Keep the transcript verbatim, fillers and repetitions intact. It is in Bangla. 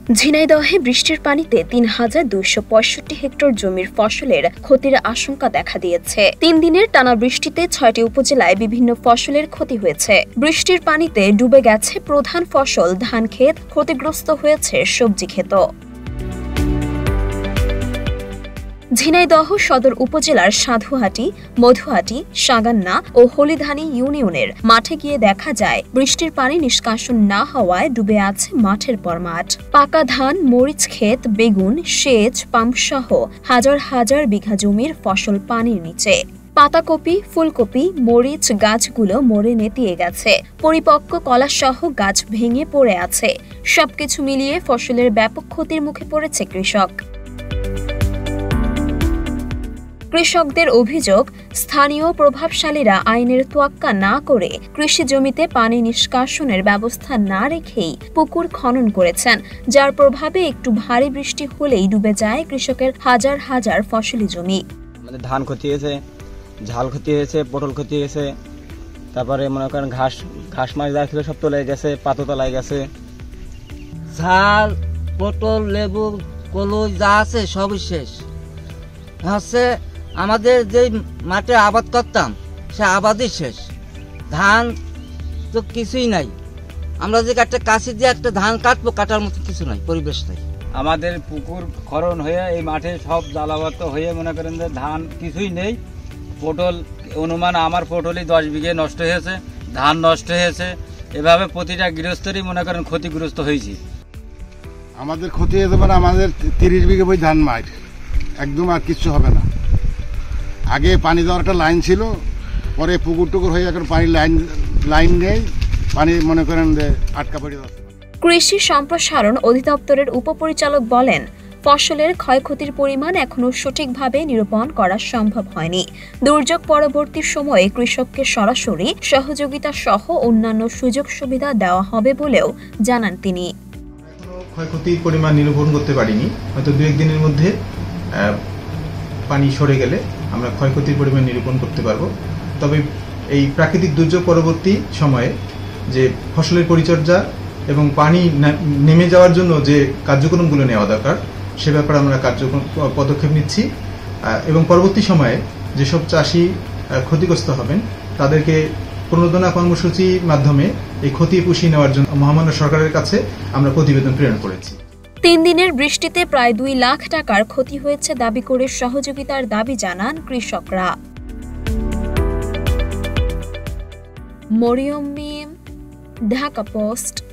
ঝিনাইদহে বৃষ্টির পানিতে তিন হাজার দুইশো পঁয়ষট্টি হেক্টর জমির ফসলের ক্ষতির আশঙ্কা দেখা দিয়েছে। তিন দিনের টানা বৃষ্টিতে ছয়টি উপজেলায় বিভিন্ন ফসলের ক্ষতি হয়েছে। বৃষ্টির পানিতে ডুবে গেছে প্রধান ফসল ধান ক্ষেত, ক্ষতিগ্রস্ত হয়েছে সবজি ক্ষেত। ঝিনাইদহ সদর উপজেলার সাধুহাটি, মধুহাটি, সাগান্না ও হলিধানি ইউনিয়নের মাঠে গিয়ে দেখা যায় বৃষ্টির পানি নিষ্কাশন না হওয়ায় ডুবে আছে মাঠের পর মাঠ। পাকা ধান, মরিচ ক্ষেত, বেগুন, সেচ, পাম্পসহ হাজার হাজার বিঘা জমির ফসল পানির নিচে। পাতাকপি, ফুলকপি, মরিচ গাছগুলো মরে নেতিয়ে গেছে। পরিপক্ক কলাসহ গাছ ভেঙে পড়ে আছে। সবকিছু মিলিয়ে ফসলের ব্যাপক ক্ষতির মুখে পড়েছে কৃষক। কৃষকদের অভিযোগ, স্থানীয় প্রভাবশালীরা আইনের তোয়াক্কা না করে কৃষি জমিতে পানি নিষ্কাশনের ব্যবস্থা না রেখেই পুকুর খনন করেছেন, যার প্রভাবে একটু ভারী বৃষ্টি হলেই ডুবে যায় কৃষকের হাজার হাজার ফসলি জমি। আমাদের ধান ক্ষতি হয়েছে, ঝাল ক্ষতি হয়েছে, পটল ক্ষতি হয়েছে, তারপরে মনে করেন ঘাস ঘাস মাছ যা ছিল সব তলায় গেছে, পাতা তলায় গেছে। ঝাল, পটল, লেবু, কলই যা আছে সবই শেষ হচ্ছে। আমাদের যে মাঠে আবাদ করতাম সে আবাদই শেষ। ধান তো কিছুই নাই। আমরা যে একটা কাশি দিয়ে একটা ধান কাটবো, কাটার মতো কিছু নাই, পরিবেশ নাই। আমাদের পুকুর খনন হয়ে এই মাঠে সব জ্বালাবাত হয়ে মনে করেন যে ধান কিছুই নেই। পটল অনুমান আমার পটলই দশ বিঘে নষ্ট হয়েছে, ধান নষ্ট হয়েছে। এভাবে প্রতিটা গৃহস্থরই মনে করেন ক্ষতিগ্রস্ত হয়েছে। আমাদের ক্ষতি হয়েছে মানে আমাদের তিরিশ বিঘে বই ধান মাঠ একদম আর কিচ্ছু হবে না। আগে পানি দেওয়ার একটা লাইন ছিল, পরে পুকুর টুকুর হয়ে এখন পানির লাইন লাইন নেই, পানি মনে করেন যে আটকা পড়ে যাচ্ছে। কৃষি সম্প্রসারণ অধিদপ্তরের উপপরিচালক বলেন, ফসলের ক্ষয়ক্ষতির পরিমাণ এখনও সঠিকভাবে নিরূপণ করা সম্ভব হয়নি। দুর্যোগ পরবর্তী সময়ে কৃষককে সরাসরি সহযোগিতা সহ অন্যান্য সুযোগ সুবিধা দেওয়া হবে বলেও জানান তিনি। ক্ষয়ক্ষতির পরিমাণ নিরূপণ করতে পারিনি, হয়তো দু একদিনের মধ্যে পানি সরে গেলে আমরা ক্ষয়ক্ষতির পরিমাণ নিরূপণ করতে পারবো। তবে এই প্রাকৃতিক দুর্যোগ পরবর্তী সময়ে যে ফসলের পরিচর্যা এবং পানি নেমে যাওয়ার জন্য যে কার্যক্রমগুলো নেওয়া দরকার সে ব্যাপারে আমরা কার্যক্রম পদক্ষেপ নিচ্ছি এবং পরবর্তী সময়ে যেসব চাষি ক্ষতিগ্রস্ত হবেন তাদেরকে প্রণোদনা কর্মসূচির মাধ্যমে এই ক্ষতি পুষিয়ে নেওয়ার জন্য মহামান্য সরকারের কাছে আমরা প্রতিবেদন প্রেরণ করেছি। তিন দিনের বৃষ্টিতে প্রায় দুই লাখ টাকার ক্ষতি হয়েছে দাবি করে সহযোগিতার দাবি জানান কৃষকরা। মরিয়ম মিম, ঢাকা পোস্ট।